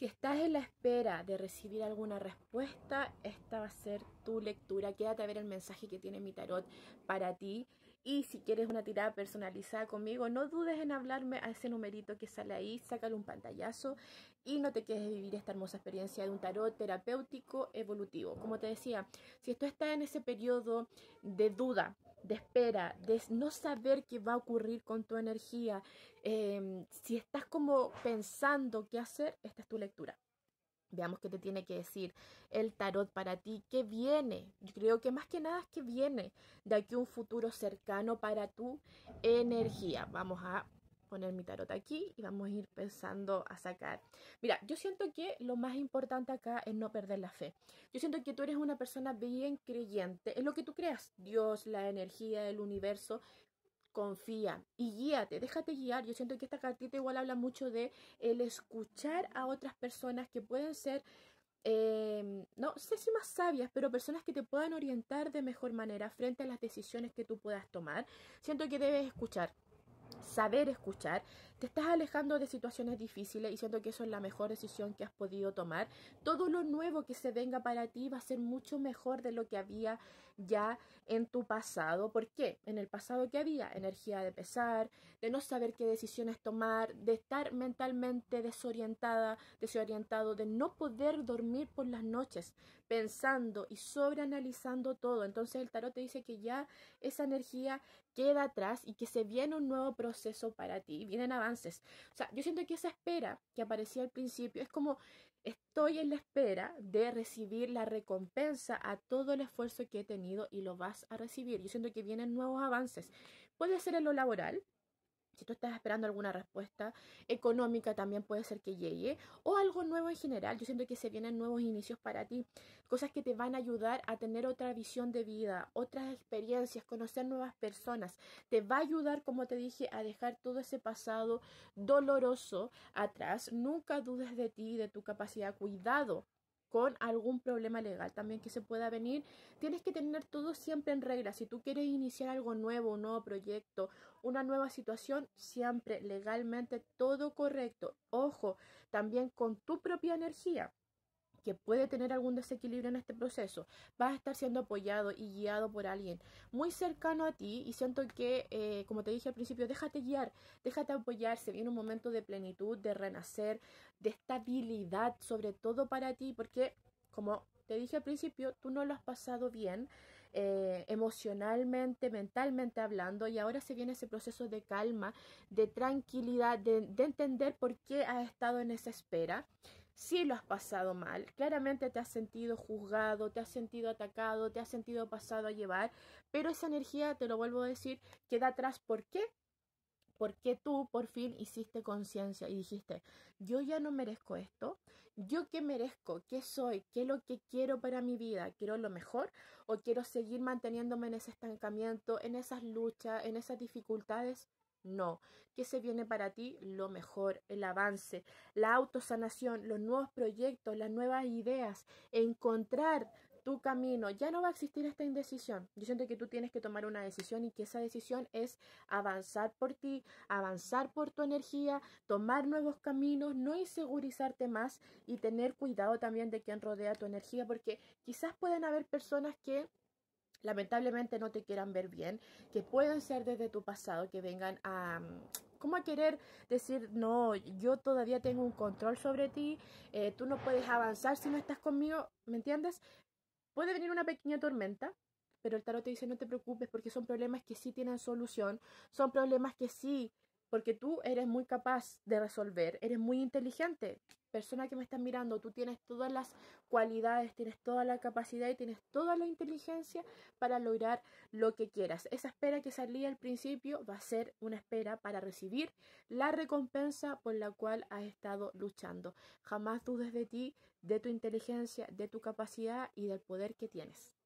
Si estás en la espera de recibir alguna respuesta, esta va a ser tu lectura. Quédate a ver el mensaje que tiene mi tarot para ti. Y si quieres una tirada personalizada conmigo, no dudes en hablarme a ese numerito que sale ahí, sácale un pantallazo y no te quedes de vivir esta hermosa experiencia de un tarot terapéutico evolutivo. Como te decía, si esto está en ese periodo de duda, de espera, de no saber qué va a ocurrir con tu energía, si estás como pensando qué hacer, esta es tu lectura. Veamos qué te tiene que decir el tarot para ti, qué viene. Yo creo que más que nada es que viene de aquí un futuro cercano para tu energía. Vamos a poner mi tarot aquí y vamos a ir pensando a sacar. Mira, yo siento que lo más importante acá es no perder la fe. Yo siento que tú eres una persona bien creyente en lo que tú creas. Dios, la energía, el universo. Confía y guíate, déjate guiar. Yo siento que esta cartita igual habla mucho de el escuchar a otras personas que pueden ser, no sé si más sabias, pero personas que te puedan orientar de mejor manera frente a las decisiones que tú puedas tomar. Siento que debes escuchar. Saber escuchar, te estás alejando de situaciones difíciles y siento que eso es la mejor decisión que has podido tomar. Todo lo nuevo que se venga para ti va a ser mucho mejor de lo que había ya en tu pasado. ¿Por qué? En el pasado que había energía de pesar, de no saber qué decisiones tomar, de estar mentalmente desorientado, de no poder dormir por las noches pensando y sobreanalizando todo. Entonces el tarot te dice que ya esa energía queda atrás y que se viene un nuevo proceso para ti, vienen avances. O sea, yo siento que esa espera que aparecía al principio es como estoy en la espera de recibir la recompensa a todo el esfuerzo que he tenido y lo vas a recibir. Yo siento que vienen nuevos avances. Puede ser en lo laboral. Si tú estás esperando alguna respuesta económica, también puede ser que llegue. O algo nuevo en general. Yo siento que se vienen nuevos inicios para ti. Cosas que te van a ayudar a tener otra visión de vida, otras experiencias, conocer nuevas personas. Te va a ayudar, como te dije, a dejar todo ese pasado doloroso atrás. Nunca dudes de ti, de tu capacidad. Cuidado con algún problema legal también que se pueda venir. Tienes que tener todo siempre en regla. Si tú quieres iniciar algo nuevo, un nuevo proyecto, una nueva situación, siempre legalmente todo correcto. Ojo, también con tu propia energía, que puede tener algún desequilibrio en este proceso, vas a estar siendo apoyado y guiado por alguien muy cercano a ti y siento que, como te dije al principio, déjate guiar, déjate apoyar, se viene un momento de plenitud, de renacer, de estabilidad, sobre todo para ti, porque como te dije al principio, tú no lo has pasado bien emocionalmente, mentalmente hablando, y ahora se viene ese proceso de calma, de tranquilidad, de entender por qué has estado en esa espera. Sí lo has pasado mal, claramente te has sentido juzgado, te has sentido atacado, te has sentido pasado a llevar, pero esa energía, te lo vuelvo a decir, queda atrás. ¿Por qué? Porque tú por fin hiciste conciencia y dijiste, yo ya no merezco esto, yo qué merezco, qué soy, qué es lo que quiero para mi vida, quiero lo mejor o quiero seguir manteniéndome en ese estancamiento, en esas luchas, en esas dificultades. No, ¿qué se viene para ti? Lo mejor, el avance, la autosanación, los nuevos proyectos, las nuevas ideas, encontrar tu camino. Ya no va a existir esta indecisión. Yo siento que tú tienes que tomar una decisión y que esa decisión es avanzar por ti, avanzar por tu energía, tomar nuevos caminos, no insegurizarte más y tener cuidado también de quien rodea tu energía, porque quizás pueden haber personas que lamentablemente no te quieran ver bien, que pueden ser desde tu pasado, que vengan a como a querer decir, no, yo todavía tengo un control sobre ti, tú no puedes avanzar si no estás conmigo, ¿me entiendes? Puede venir una pequeña tormenta, pero el tarot te dice no te preocupes porque son problemas que sí tienen solución, son problemas que sí, porque tú eres muy capaz de resolver, eres muy inteligente. Persona que me estás mirando, tú tienes todas las cualidades, tienes toda la capacidad y tienes toda la inteligencia para lograr lo que quieras. Esa espera que salía al principio va a ser una espera para recibir la recompensa por la cual has estado luchando. Jamás dudes de ti, de tu inteligencia, de tu capacidad y del poder que tienes.